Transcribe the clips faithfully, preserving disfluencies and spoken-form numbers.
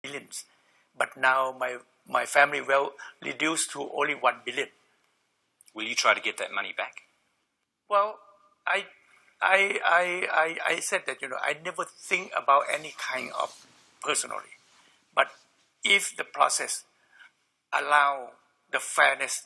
billions, but now my my family will reduce to only one billion. Will you try to get that money back? Well, I, I, I, I, I said that, you know, I never think about any kind of personally. But if the process allow the fairness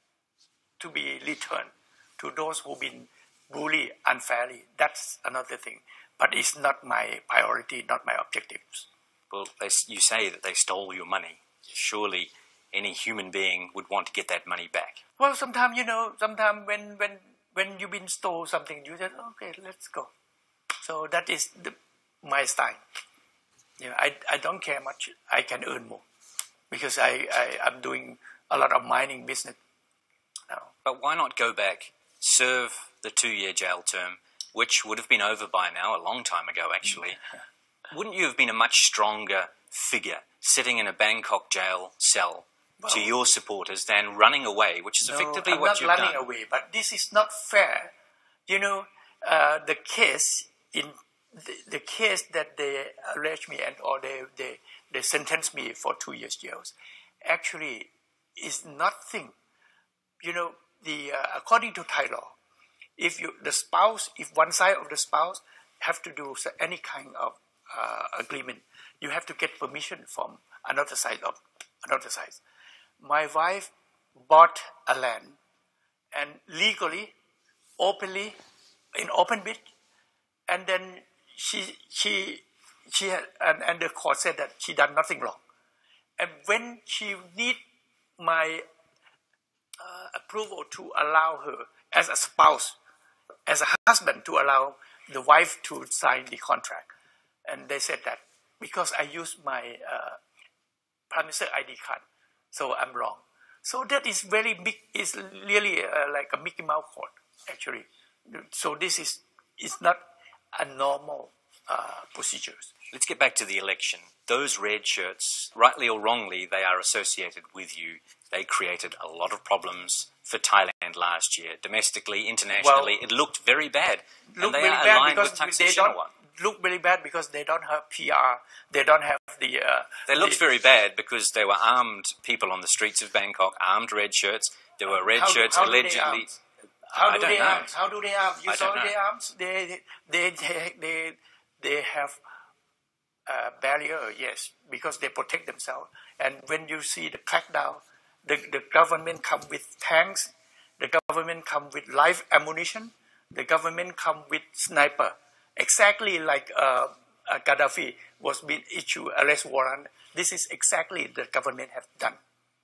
to be returned to those who've been bullied unfairly, that's another thing. But it's not my priority, not my objectives. Well, they, you say that they stole your money. Surely any human being would want to get that money back. Well, sometimes, you know, sometimes when, when, when you've been stole something, you say, okay, let's go. So that is the, my style. You know, I, I don't care much. I can earn more because I, I, I'm doing a lot of mining business now. But why not go back, serve the two-year jail term, which would have been over by now, a long time ago actually. Wouldn't you have been a much stronger figure sitting in a Bangkok jail cell well, to your supporters than running away, which is no, effectively I'm what you've done? I'm not running away, but this is not fair. You know, uh, the case in the, the case that they arrest me and or they they they sentence me for two years jails, actually is nothing. You know, the uh, according to Thai law, if you the spouse, if one side of the spouse have to do any kind of uh, agreement, you have to get permission from another side of another side. My wife bought a land and legally, openly, in open bid, and then she she she had, and, and the court said that she done nothing wrong. And when she need my uh, approval to allow her as a spouse, as a husband, to allow the wife to sign the contract, and they said that because I used my uh, Prime Minister I D card, so I'm wrong. So that is very big, is really uh, like a Mickey Mouse court, actually. So this is is not a normal uh, procedure. Let's get back to the election. Those red shirts, rightly or wrongly, they are associated with you. They created a lot of problems for Thailand last year, domestically, internationally. Well, it looked very bad. Look and they very are bad aligned because with Thaksin they don't Shinawatra. Look very bad because they don't have P R. They don't have the. Uh, they looked the, very bad because there were armed people on the streets of Bangkok, armed red shirts. There were red how, shirts how allegedly. How I do don't they know. arms? How do they arms? You I saw don't know. their arms. They they they they they have a barrier, yes, because they protect themselves. And when you see the crackdown, the the government come with tanks. The government come with live ammunition. The government come with sniper. Exactly like uh, uh, Gaddafi was being issued arrest warrant. This is exactly the government have done.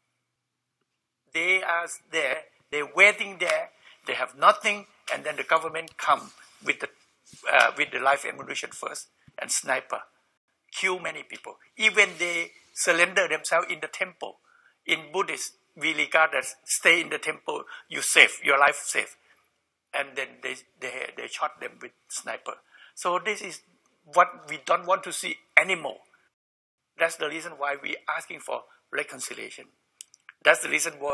They are there. They're waiting there. They have nothing, and then the government come with the uh, with the live ammunition first and sniper, kill many people. Even they surrender themselves in the temple. In Buddhist, we regard as stay in the temple, you safe, your life safe, and then they they they shot them with sniper. So this is what we don't want to see anymore. That's the reason why we're asking for reconciliation. That's the reason why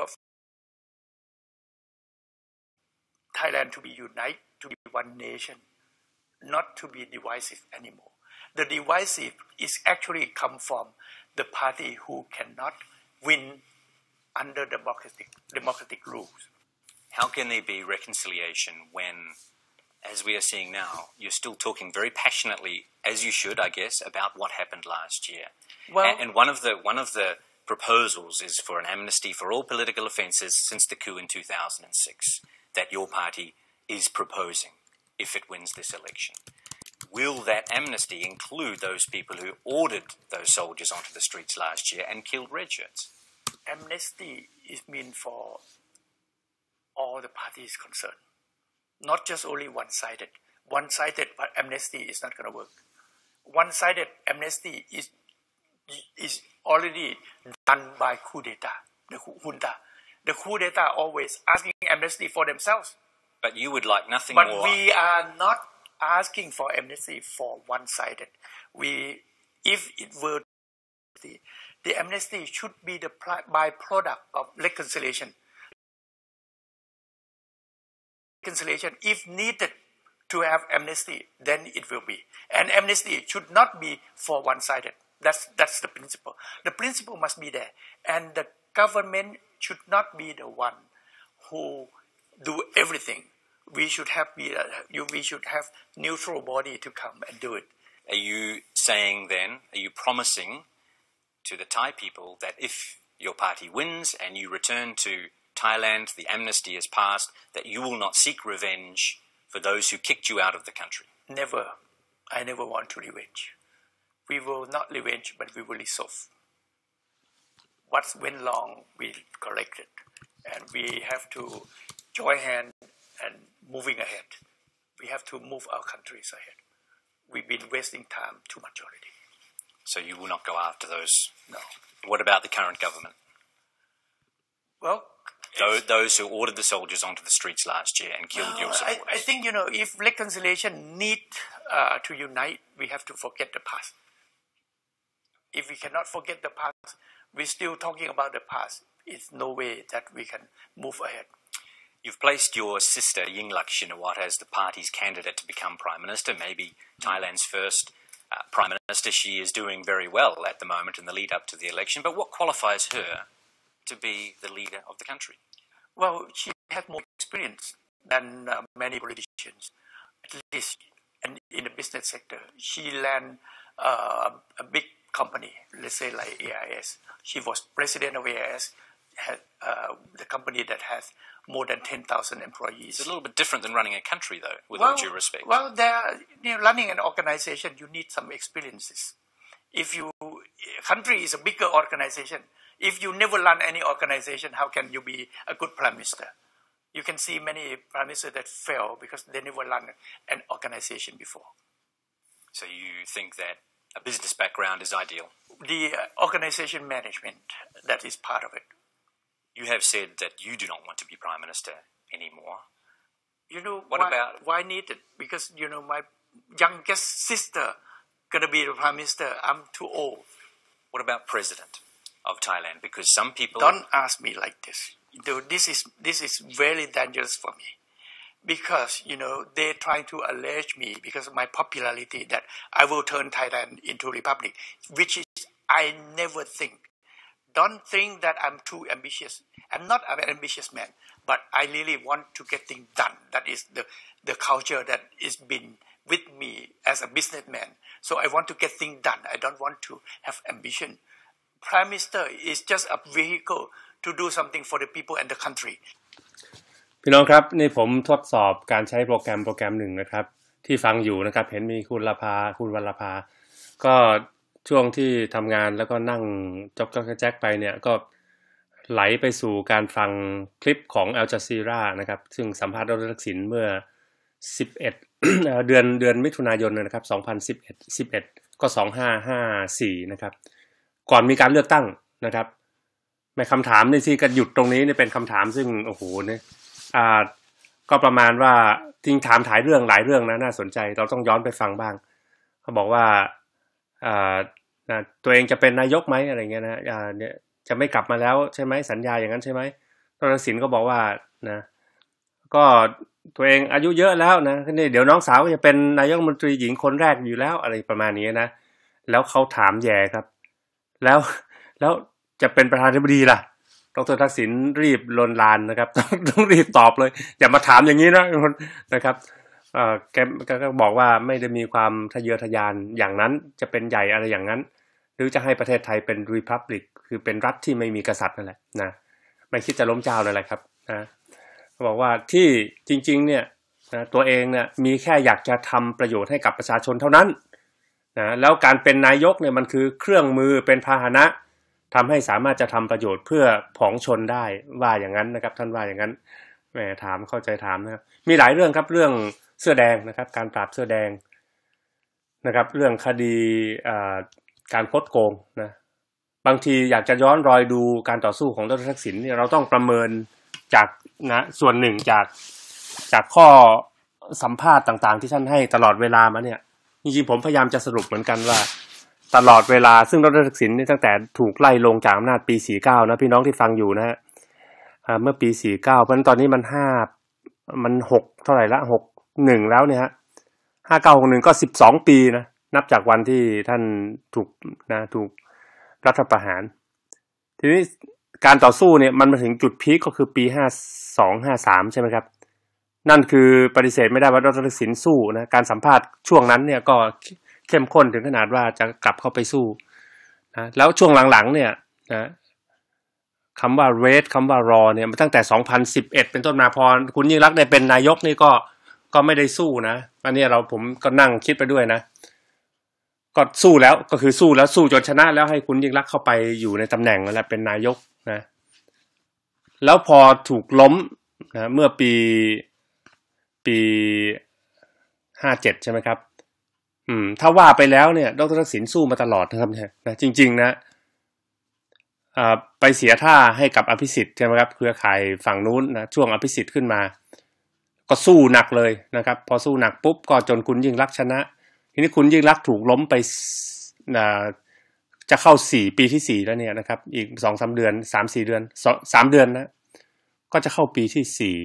Thailand to be united, to be one nation, not to be divisive anymore. The divisive is actually come from the party who cannot win under democratic democratic rules. How can there be reconciliation when, as we are seeing now, you're still talking very passionately, as you should, I guess, about what happened last year? Well, and, and one of the one of the proposals is for an amnesty for all political offences since the coup in two thousand six that your party is proposing if it wins this election. Will that amnesty include those people who ordered those soldiers onto the streets last year and killed red shirts? Amnesty is meant for all the parties concerned, not just only one-sided. One-sided amnesty is not going to work. One-sided amnesty is is already done by coup d'etat, the junta. The coup d'etat always asking amnesty for themselves. But you would like nothing but more. But we are not asking for amnesty for one-sided. We, if it were the, the amnesty should be the byproduct of reconciliation. Reconciliation, if needed to have amnesty, then it will be. And amnesty should not be for one-sided. That's that's the principle. The principle must be there, and the government should not be the one who do everything. We should have be uh, we should have neutral body to come and do it. Are you saying then? Are you promising to the Thai people that if your party wins and you return to Thailand, the amnesty is passed, that you will not seek revenge for those who kicked you out of the country? Never. I never want to revenge. We will not revenge, but we will resolve. What went wrong, we correct it. And we have to join hands and moving ahead. We have to move our countries ahead. We've been wasting time too much already. So you will not go after those? No. What about the current government? Well, those, those who ordered the soldiers onto the streets last year and killed well, your supporters. I, I think, you know, if reconciliation need uh, to unite, we have to forget the past. If we cannot forget the past, we're still talking about the past. It's no way that we can move ahead. You've placed your sister Yingluck Shinawatra as the party's candidate to become Prime Minister, maybe Thailand's first uh, Prime Minister. She is doing very well at the moment in the lead up to the election. But what qualifies her to be the leader of the country? Well, she has more experience than uh, many politicians, at least in, in the business sector. She ran uh, a big company, let's say like A I S. She was president of A I S, had, uh, the company that has more than ten thousand employees. It's a little bit different than running a country, though, with well, all due respect. Well, there, you know, running an organization, you need some experiences. If you, country is a bigger organization. If you never run any organization, how can you be a good prime minister? You can see many prime ministers that fail because they never run an organization before. So you think that a business background is ideal? The uh, organization management, that is part of it. You have said that you do not want to be prime minister anymore. You know, what why, about? Why need it? Because, you know, my youngest sister gonna be the prime minister. I'm too old. What about president of Thailand? Because some people don't ask me like this. This is this is very dangerous for me, because you know they trying to allege me because of my popularity that I will turn Thailand into a republic, which is I never think. Don't think that I'm too ambitious. I'm not an ambitious man, but I really want to get things done. That is the the culture that is been with me as a businessman. So I want to get things done. I don't want to have ambition. Prime Minister is just a vehicle to do something for the people and the country. พี่น้องครับนี่ผมทดสอบการใช้โปรแกรมโปรแกรมหนึ่งนะครับที่ฟังอยู่นะครับเห็นมีคุณลภาคุณวรภาก็ช่วงที่ทำงานแล้วก็นั่งจ๊อกจ๊อกแจ๊กไปเนี่ยก็ไหลไปสู่การฟังคลิปของอัลจาซีรานะครับซึ่งสัมภาษณ์ดร.ทักษิณเมื่อสิบเอ็ด เดือนเดือนมิถุนายนนะครับสองพันสิบเอ็ด สิบเอ็ดก็สองพันห้าร้อยห้าสิบสี่นะครับก่อนมีการเลือกตั้งนะครับแม่คำถามนี่ที่ก็หยุดตรงนี้เนี่ยเป็นคำถามซึ่งโอ้โหเนี่ยอ่าก็ประมาณว่าทิ้งถามถ่ายเรื่องหลายเรื่องนะน่าสนใจเราต้องย้อนไปฟังบ้างเขาบอกว่าอ่านะตัวเองจะเป็นนายกไหมอะไรเงี้ยนะอ่าเนี่ยจะไม่กลับมาแล้วใช่ไหมสัญญาอย่างนั้นใช่ไหมดร.ทักษิณก็บอกว่านะก็ตัวเองอายุเยอะแล้วนะนี่เดี๋ยวน้องสาวก็จะเป็นนายกรัฐมนตรีหญิงคนแรกอยู่แล้วอะไรประมาณนี้นะแล้วเขาถามแย่ครับแล้วแล้วจะเป็นประธานาธิบดีล่ะดร.ทักษิณรีบลนลานนะครับต้องต้องรีบตอบเลยอย่ามาถามอย่างนี้นะนะครับเอ่อแกก็บอกว่าไม่ได้มีความทะเยอทะยานอย่างนั้นจะเป็นใหญ่อะไรอย่างนั้นหรือจะให้ประเทศไทยเป็น Republic คือเป็นรัฐที่ไม่มีกษัตริย์นั่นแหละนะไม่คิดจะล้มเจ้าเลยแหละครับนะบอกว่าที่จริงๆเนี่ยนะตัวเองเนี่ยมีแค่อยากจะทำประโยชน์ให้กับประชาชนเท่านั้นนะแล้วการเป็นนายกเนี่ยมันคือเครื่องมือเป็นพาหนะทำให้สามารถจะทำประโยชน์เพื่อผองชนได้ว่าอย่างนั้นนะครับท่านว่าอย่างนั้นแหมถามเข้าใจถามนะครับมีหลายเรื่องครับเรื่องเสื้อแดงนะครับการปราบเสื้อแดงนะครับเรื่องคดีการคดโกงนะบางทีอยากจะย้อนรอยดูการต่อสู้ของดร.ทักษิณเนี่ยเราต้องประเมินจากนะส่วนหนึ่งจากจากข้อสัมภาษณ์ต่างๆที่ท่านให้ตลอดเวลามาเนี่ยจริงๆผมพยายามจะสรุปเหมือนกันว่าตลอดเวลาซึ่งดร.ทักษิณนี่ตั้งแต่ถูกไล่ลงจากอำนาจปีสี่สิบเก้านะพี่น้องที่ฟังอยู่นะฮะเมื่อปีสี่สิบเก้าเพราะฉะนั้นตอนนี้มันห้ามันหกเท่าไหร่ละหกสิบเอ็ดแล้วเนี่ยฮะห้าสิบเก้า หกสิบเอ็ดก็สิบสองปีนะนับจากวันที่ท่านถูกนะถูกรัฐประหารทีนี้การต่อสู้เนี่ยมันมาถึงจุดพีคก็คือปีห้าสอง ห้าสามใช่ไหมครับนั่นคือปฏิเสธไม่ได้ว่าดร.ทักษิณสู้นะการสัมภาษณ์ช่วงนั้นเนี่ยก็เข้มข้นถึงขนาดว่าจะกลับเข้าไปสู้นะแล้วช่วงหลังๆเนี่ยนะคำว่า wait คำว่า รอเนี่ยตั้งแต่สองพันสิบเอ็ดเป็นต้นมาพอคุณยิ่งรักษณ์ได้เป็นนายกนี่ก็ก็ไม่ได้สู้นะอันนี้เราผมก็นั่งคิดไปด้วยนะก็สู้แล้วก็คือสู้แล้วสู้จนชนะแล้วให้คุณยิ่งรักษณ์เข้าไปอยู่ในตำแหน่งนั่นแหละเป็นนายกนะแล้วพอถูกล้มนะเมื่อปีปีห้าเจ็ดใช่ไหมครับอืมถ้าว่าไปแล้วเนี่ยดร.ทักษิณสู้มาตลอดนะครับนะจริงๆนะอ่าไปเสียท่าให้กับอภิสิทธิ์ใช่ไหมครับเครือข่ายฝั่งนู้นนะช่วงอภิสิทธิ์ขึ้นมาก็สู้หนักเลยนะครับพอสู้หนักปุ๊บก็จนคุณยิ่งรักษณ์ชนะทีนี้คุณยิ่งรักษณ์ถูกล้มไปอ่าจะเข้าสี่ปีที่สี่แล้วเนี่ยนะครับอีก สองถึงสาม เดือน สามถึงสี่ เดือนสามเดือนนะก็จะเข้าปีที่สี่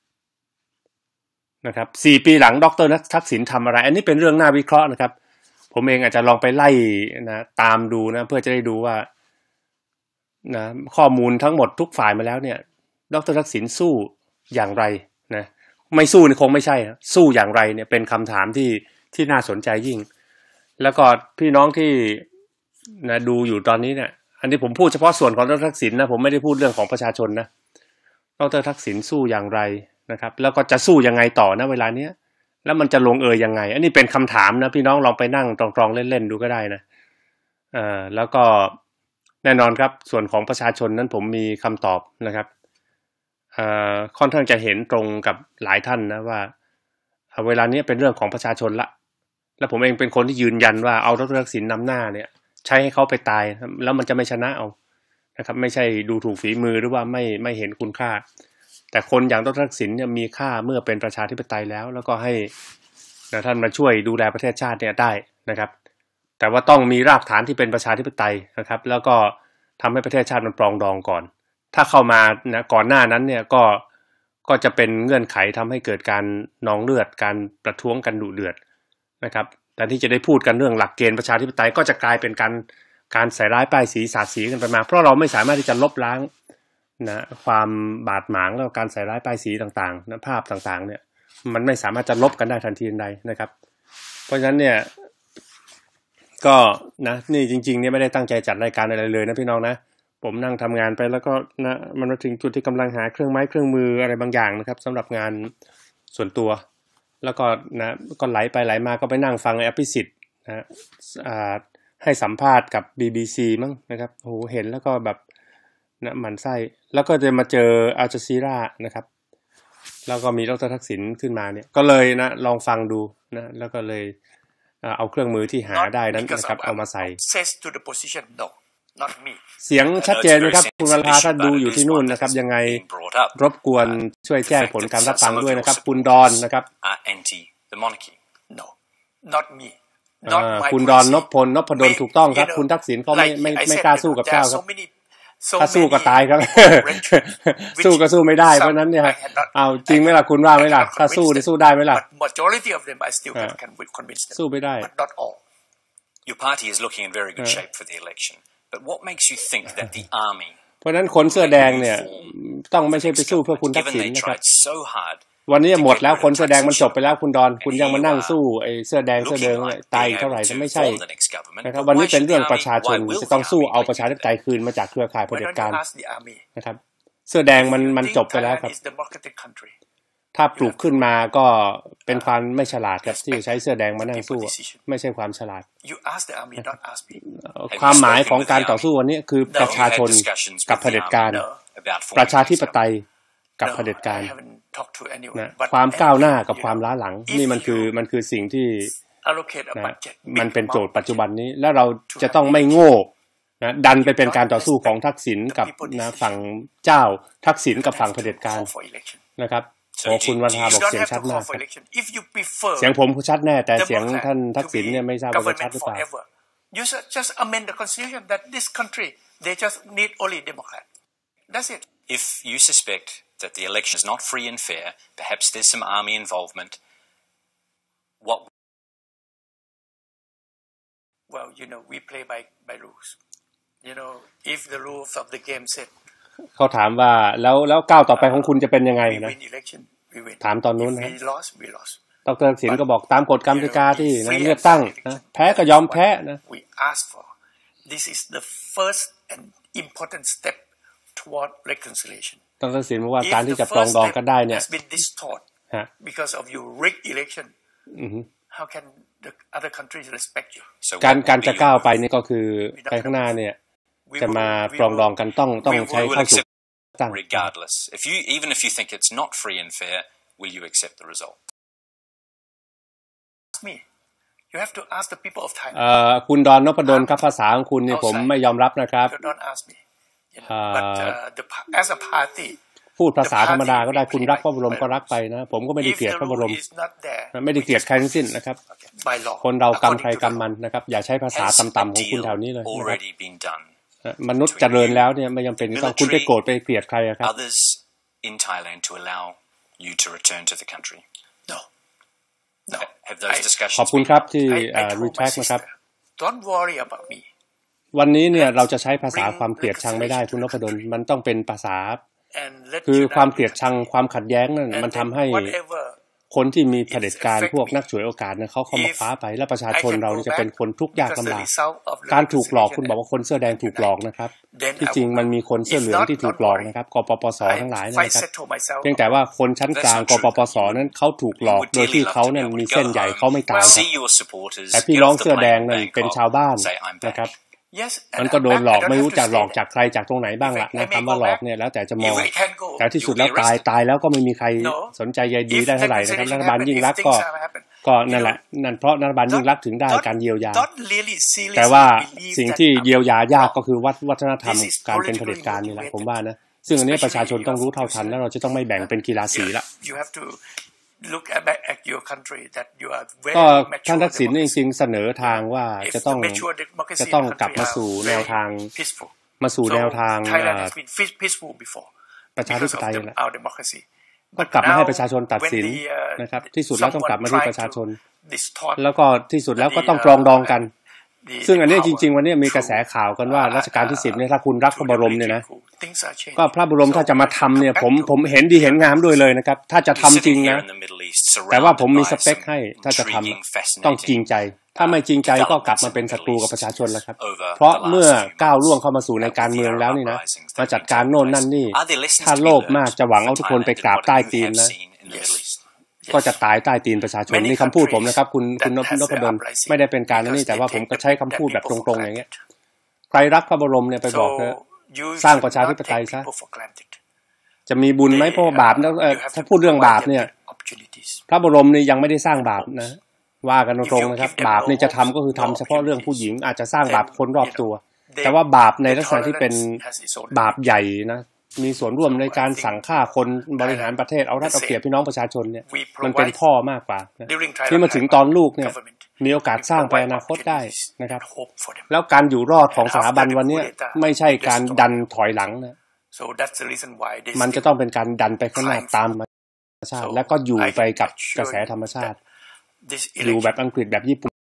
นะครับสี่ปีหลังดร.ทักษิณทำอะไรอันนี้เป็นเรื่องน่าวิเคราะห์นะครับผมเองอาจจะลองไปไล่นะตามดูนะเพื่อจะได้ดูว่านะข้อมูลทั้งหมดทุกฝ่ายมาแล้วเนี่ยดร.ทักษิณสู้อย่างไรนะไม่สู้นี่คงไม่ใช่สู้อย่างไรเนี่ยเป็นคำถามที่ที่น่าสนใจยิ่งแล้วก็พี่น้องที่นะดูอยู่ตอนนี้เนี่ยอันนี้ผมพูดเฉพาะส่วนของดร.ทักษิณนะผมไม่ได้พูดเรื่องของประชาชนนะดร.ทักษิณสู้อย่างไรนะครับแล้วก็จะสู้ยังไงต่อนะเวลาเนี้ยแล้วมันจะลงเอยยังไงอันนี้เป็นคำถามนะพี่น้องลองไปนั่งตรองๆเล่นๆดูก็ได้นะเอ่อแล้วก็แน่นอนครับส่วนของประชาชนนั้นผมมีคำตอบนะครับเอ่อค่อนข้างจะเห็นตรงกับหลายท่านนะว่าเวลานี้เป็นเรื่องของประชาชนละและผมเองเป็นคนที่ยืนยันว่าเอาดร.ทักษิณนำหน้าเนี่ยใช้ให้เขาไปตายแล้วมันจะไม่ชนะเอานะครับไม่ใช่ดูถูกฝีมือหรือว่าไม่ไม่เห็นคุณค่าแต่คนอย่างดร.ทักษิณเนี่ยมีค่าเมื่อเป็นประชาธิปไตยแล้วแล้วก็ให้นะท่านมาช่วยดูแลประเทศชาติเนี่ยได้นะครับแต่ว่าต้องมีรากฐานที่เป็นประชาธิปไตยนะครับแล้วก็ทำให้ประเทศชาติมันปรองดองก่อนถ้าเข้ามานะก่อนหน้านั้นเนี่ยก็ก็จะเป็นเงื่อนไขทำให้เกิดการนองเลือดการประท้วงกันดุเดือดนะครับแต่ที่จะได้พูดกันเรื่องหลักเกณฑ์ประชาธิปไตยก็จะกลายเป็นการการใส่ร้ายป้ายสีสาดสีกันไปมาเพราะเราไม่สามารถที่จะลบล้างนะความบาดหมางแล้วการใส่ร้ายป้ายสีต่างๆนะภาพต่างๆเนี่ยมันไม่สามารถจะลบกันได้ทันทีทันใดนะครับเพราะฉะนั้นเนี่ยก็นะนี่จริงๆเนี่ยไม่ได้ตั้งใจจัดรายการอะไรเลยนะพี่น้องนะผมนั่งทำงานไปแล้วก็นะมันมาถึงจุดที่กำลังหาเครื่องไม้เครื่องมืออะไรบางอย่างนะครับสำหรับงานส่วนตัวแล้วก็นะก็ไหลไปไหลมาก็ไปนั่งฟังอภิสิทธิ์นะอ่าให้สัมภาษณ์กับ บี บี ซี มั้งนะครับโอ้โหเห็นแล้วก็แบบนะหมั่นไส้แล้วก็จะมาเจออัลจาซีรานะครับแล้วก็มีดร.ทักษิณขึ้นมาเนี่ยก็เลยนะลองฟังดูนะแล้วก็เลยเอาเครื่องมือที่หาได้นั้นนะครับเอามาใส่เสียงชัดเจนไหมครับคุณวรภาถ้าดูอยู่ที่นู่นนะครับยังไงรบกวนช่วยแจ้งผลการรับฟังด้วยนะครับคุณดอนนะครับคุณดอนนพพลนพดลถูกต้องครับคุณทักษิณเขาไม่ไม่ไม่กล้าสู้กับเจ้าครับถ้าสู้ก็ตายครับสู้ก็สู้ไม่ได้เพราะนั้นเนี่ยเอาจริงไหมล่ะคุณว่าไหมล่ะถ้าสู้ได้สู้ได้ไหมล่ะสู้ไม่ได้ Your party is looking in very good shape for the election but what makes you think that the army เพราะนั้นคนเสื้อแดงเนี่ยต้องไม่ใช่ไปสู้เพื่อคุณทักษิณนะครับวันนี้หมดแล้วคนเสื้อแดงมันจบไปแล้วคุณดอนคุณยังมานั่งสู้ไอ้เสื้อแดงเสื้อแดงตายเท่าไหร่จะไม่ใช่นะครับวันนี้เป็นเรื่องประชาชนจะต้องสู้เอาประชาธิปไตยคืนมาจากเครือข่ายเผด็จการนะครับเสื้อแดงมันมันจบไปแล้วครับถ้าปลูกขึ้นมาก็เป็นความไม่ฉลาดครับที่ใช้เสื้อแดงมานั่งสู้ไม่ใช่ความฉลาดความหมายของการต่อสู้วันนี้คือประชาชนกับเผด็จการประชาธิปไตยกับเผด็จการนะความก้าวหน้ากับความล้าหลังนี่มันคือมันคือสิ่งที่นะมันเป็นโจทย์ปัจจุบันนี้แล้วเราจะต้องไม่โง่นะดันไปเป็นการต่อสู้ของทักษิณกับนะฝั่งเจ้าทักษิณกับฝั่งเผด็จการนะครับโอ้คุณวันทาบอกเสียงชัดมากเสียงผมชัดแน่แต่เสียงท่านทักษิณเนี่ยไม่ทราบว่าชัดหรือเปล่า You just amend the constitution that this country they just need only Democrat. That's it. If you suspect that the election is not free and fair, perhaps there's some army involvement. What well, you know, we play by by rules. You know, if the rules of the game said เขาถามว่าแล้วแล้วก้าวต่อไปของคุณจะเป็นยังไงนะ win election, we win. ถามตอนนู้น If นะ we lost, we lost. ดร.ศิลป์ก็บอกตามกฎกติกาที่นะเลือกตั้งนะแพ้ก็ยอมแพ้นะ We ask for. This is the first and important step toward reconciliation. ดร.ศิลป์บอกว่าการที่จะปรองดองกันได้เนี่ย has been distort ฮะ because of your rigged election. อือฮึ How can the other countries respect you? การการจะก้าวไปนี่ก็คือไปข้างหน้าเนี่ยจะมาปรองดองกันต้องต้องใช้เข้าสู่ตั้ง regardless. If you even if you think it's not free and fair, will you accept the result? Me. You have to ask the people of Thailand. เอ่อคุณดอนนพดลครับภาษาของคุณเนี่ยผมไม่ยอมรับนะครับ Don't ask me. You know, but uh, the as a party, พูดภาษาธรรมดาก็ได้คุณรักพระบรมก็รักไปนะผมก็ไม่ได้เกลียดพระบรมไม่ได้เกลียดใครทั้งสิ้นนะครับคนเรากรรมใครกรรมมันนะครับอย่าใช้ภาษาต่ำๆของคุณแถวนี้เลยนะครับมนุษย์เจริญแล้วเนี่ยไม่จำเป็นต้องคุณไปโกรธไปเกลียดใครครับ Others in Thailand to allow you to return to the country. No. No. Have those discussions. ขอบคุณครับที่รีแทรคนะครับ Don't worry about me. วันนี้เนี่ยเราจะใช้ภาษาความเกลียดชังไม่ได้คุณนพดลมันต้องเป็นภาษาคือความเกลียดชังความขัดแย้งนั่นมันทำให้คนที่มีเผด็จการพวกนักฉวยโอกาสเนี่ยเขาเข้ามาคว้าไปแล้วประชาชนเราจะเป็นคนทุกข์ยากลำบากการถูกหลอกคุณบอกว่าคนเสื้อแดงถูกหลอกนะครับที่จริงมันมีคนเสื้อเหลืองที่ถูกหลอกนะครับกปปสทั้งหลายนะครับเพียงแต่ว่าคนชั้นกลางกปปสนั้นเขาถูกหลอกโดยที่เขาเนี่ยมีเส้นใหญ่เขาไม่ตายแต่พี่น้องเสื้อแดงนั่นเป็นชาวบ้านนะครับมันก็โดนหลอกไม่รู้จะหลอกจากใครจากตรงไหนบ้างล่ะนะคำว่าหลอกเนี่ยแล้วแต่จะมองแต่ที่สุดแล้วตายตายแล้วก็ไม่มีใครสนใจใยดีได้เท่าไหร่นะครับรัฐบาลยิ่งรักก็ก็นั่นแหละนั่นเพราะรัฐบาลยิ่งรักถึงได้การเยียวยาแต่ว่าสิ่งที่เยียวยายากก็คือวัฒนธรรมการเป็นเผด็จการนี่แหละผมว่านะซึ่งอันนี้ประชาชนต้องรู้เท่าทันแล้วเราจะต้องไม่แบ่งเป็นกีฬาสีละ Look at, at your country that you are very ก็ท่านทักษิณจริงๆเสนอทางว่าจะต้องจะต้องกลับมาสู่แนวทางมาสู่แนวทางประชาธิปไตยแหละก็กลับมาให้ประชาชนตัดสินนะครับที่สุดแล้วต้องกลับมาที่ประชาชนแล้วก็ที่สุดแล้วก็ต้องปรองดองกันซึ่งอันนี้จริงๆวันนี้มีกระแสข่าวกันว่ารัชกาลที่สิบเนี่ยถ้าคุณรักพระบรมเนี่ยนะก็พระบรมถ้าจะมาทำเนี่ยผมผมเห็นดีเห็นงามด้วยเลยนะครับถ้าจะทำจริงนะแต่ว่าผมมีสเปคให้ถ้าจะทำต้องจริงใจถ้าไม่จริงใจก็กลับมาเป็นศัตรูกับประชาชนแล้วครับเพราะเมื่อก้าวล่วงเข้ามาสู่ในการเมืองแล้วนี่นะมาจัดการโน่นนั่นนี่ถ้าโลภมากจะหวังเอาทุกคนไปกราบใต้ตีนนะก็จะตายใต้ตีนประชาชนนี่คำพูดผมนะครับคุณคุณนพดลไม่ได้เป็นการนี่แต่ว่าผมก็ใช้คำพูดแบบตรงๆอย่างเงี้ยใครรักพระบรมเนี่ยไปบอกเถอะสร้างประชาธิปไตยซะจะมีบุญไหมเพราะบาปแล้วถ้าพูดเรื่องบาปเนี่ยพระบรมนี่ยังไม่ได้สร้างบาปนะว่ากันตรงๆนะครับบาปนี่จะทำก็คือทำเฉพาะเรื่องผู้หญิงอาจจะสร้างบาปคนรอบตัวแต่ว่าบาปในลักษณะที่เป็นบาปใหญ่นะมีส่วนร่วมในการสั่งฆ่าคนบริหารประเทศเอารัดเอาเปรียบพี่น้องประชาชนเนี่ยมันเป็นพ่อมากกว่าที่มาถึงตอนลูกเนี่ยมีโอกาสสร้างไปอนาคตได้นะครับแล้วการอยู่รอดของสถาบันวันนี้ไม่ใช่การดันถอยหลังนะมันจะต้องเป็นการดันไปข้างหน้าตามธรรมชาติแล้วก็อยู่ไปกับกระแสธรรมชาติอยู่แบบอังกฤษแบบญี่ปุ่น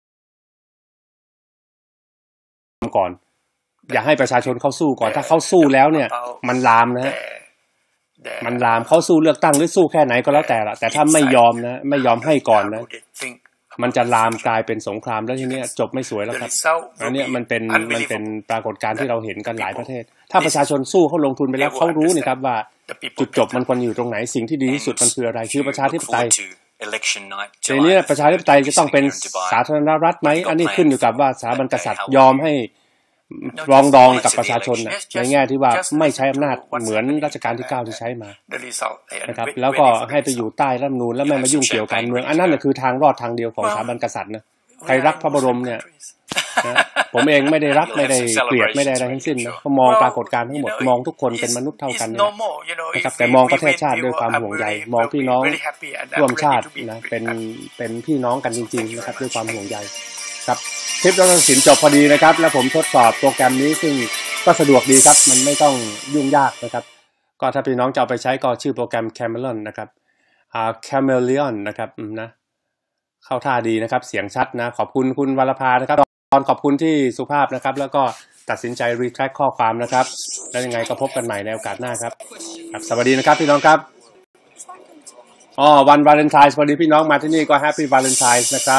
ก่อนอย่าให้ประชาชนเข้าสู้ก่อนถ้าเข้าสู้แล้วเนี่ยมันลามนะฮะมันลามเข้าสู้เลือกตั้งหรือสู้แค่ไหนก็แล้วแต่ละแต่ถ้าไม่ยอมนะไม่ยอมให้ก่อนนะมันจะลามกลายเป็นสงครามแล้วทีนี้จบไม่สวยแล้วครับอันนี้มันเป็นมันเป็นปรากฏการณ์ที่เราเห็นกันหลายประเทศถ้าประชาชนสู้เขาลงทุนไปแล้วเขารู้นี่ครับว่าจุดจบมันควรอยู่ตรงไหนสิ่งที่ดีที่สุดมันคืออะไรคือประชาธิปไตยทีนี้ประชาธิปไตยจะต้องเป็นสาธารณรัฐไหมอันนี้ขึ้นอยู่กับว่าสถาบันกษัตริย์ยอมให้รองดองกับประชาชนในแง่ที่ว่าไม่ใช้อำนาจเหมือนรัชกาลที่เก้าที่ใช้มานะครับแล้วก็ให้ไปอยู่ใต้รัฐธรรมนูญแล้วไม่มายุ่งเกี่ยวการเมืองอันนั้นคือทางรอดทางเดียวของสถาบันกษัตริย์นะใครรักพระบรมเนี่ยนะผมเองไม่ได้รักไม่ได้เกลียดไม่ได้อะไรทั้งสิ้นนะก็มองปรากฏการณ์ทั้งหมดมองทุกคนเป็นมนุษย์เท่ากันนะครับแต่มองประเทศชาติด้วยความห่วงใยมองพี่น้องร่วมชาตินะเป็นเป็นพี่น้องกันจริงๆนะครับด้วยความห่วงใยครับคลิปดร.ศิลป์จบพอดีนะครับแล้วผมทดสอบโปรแกรมนี้ซึ่งก็สะดวกดีครับมันไม่ต้องยุ่งยากนะครับก็ถ้าพี่น้องจะเอาไปใช้ก็ชื่อโปรแกรม Chameleon นะครับอ่า Chameleon นะครับนะเข้าท่าดีนะครับเสียงชัดนะขอบคุณคุณวรภานะครับอนขอบคุณที่สุภาพนะครับแล้วก็ตัดสินใจรีแทร็กข้อความนะครับแล้วยังไงก็พบกันใหม่ในโอกาสหน้าครับครับสวัสดีนะครับพี่น้องครับอ๋อวันวาเลนไทน์สวัสดีพี่น้องมาที่นี่ก็แฮปปี้วาเลนไทน์นะครับ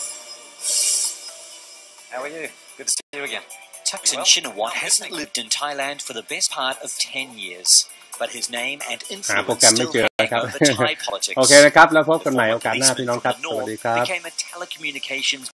How are you? Good to see you again. Thaksin Shinawatra hasn't lived in Thailand for the best part of ten years, but his name and หาโปร influence แกรมไม่ still เจอ hang ครับ over Thai politics. โอเคนะครับแล้วพบกันใหม่โอกาสหน้า Former พี่น้องครับ policeman ส from วัส the ดีครับ North became a telecommunications